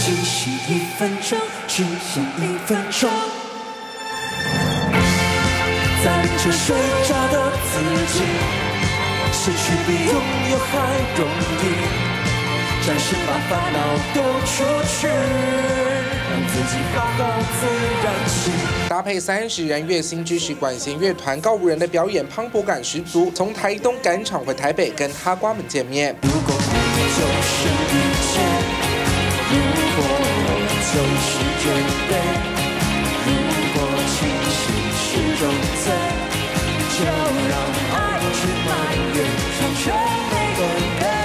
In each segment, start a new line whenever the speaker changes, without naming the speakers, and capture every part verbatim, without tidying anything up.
只需一分钟，只想一分钟。在这睡着的自己，失去比拥有还容易。暂时把烦恼丢出去，让自己好好自然醒。
搭配三十人月薪支持管弦乐团告五人的表演，磅礴感十足。从台东赶场回台北，跟哈瓜们见面。
如果爱就是一切，如果就是绝对，如果清醒是种罪，就让爱去蔓延，成全每个人。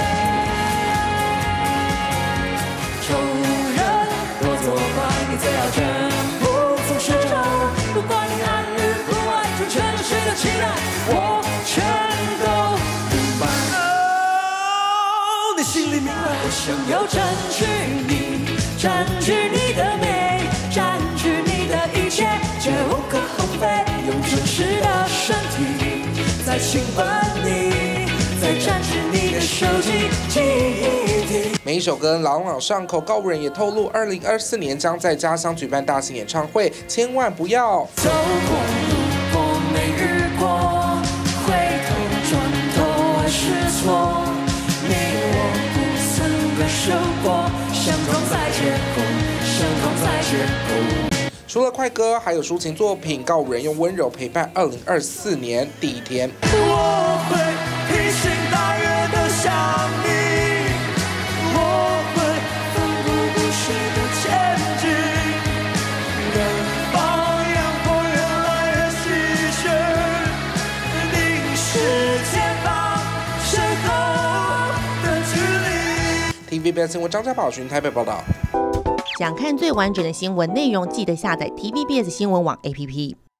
仇人若作怪，你最好全部从实中。不管你爱与不爱，成全着谁的期待，我全都明白。哦，你心里明白，我想要占据你，占据你的美，占据你的一切，绝无可厚非。用真实的身体在侵犯你，在占据你的手机记忆体。
每一首歌朗朗上口，告五人也透露，二零二四年将在家乡举办大型演唱会，千万不要
走过路过没遇过，回头转头还是错。你我不曾感受过，相同在结果，相同在结果。
除了快歌，还有抒情作品，告五人用温柔陪伴二零二四年第一天。
我会披星戴月的想你，我会奋不顾身的前进，任放烟火越来越稀缺，凝视前方身后的距离。
T V B S 新闻张家宝巡台北报道。
想看最完整的新闻内容，记得下载 T V B S 新闻网 A P P。